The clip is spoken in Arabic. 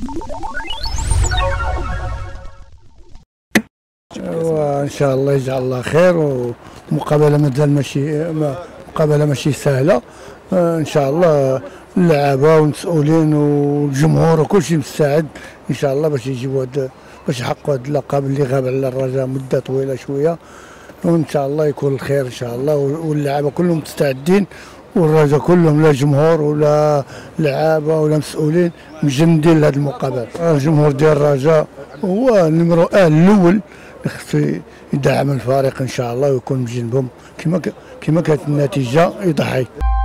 وان شاء الله يجعل الله خير، ومقابله مازال مقابله ماشي سهله. ان شاء الله اللعابه والمسؤولين والجمهور وكل شيء مستعد ان شاء الله باش يجيبوا باش يحققوا هذا اللقب اللي غاب على الرجاء مده طويله شويه. وان شاء الله يكون الخير ان شاء الله، واللعابه كلهم مستعدين، والرجاء كلهم لا جمهور ولا لعابه ولا مسؤولين مجندين لهذه المقابله. الجمهور ديال الرجاء هو النمرو الاول، خصو يدعم الفريق ان شاء الله ويكون بجنبهم كما كانت النتيجه يضحي.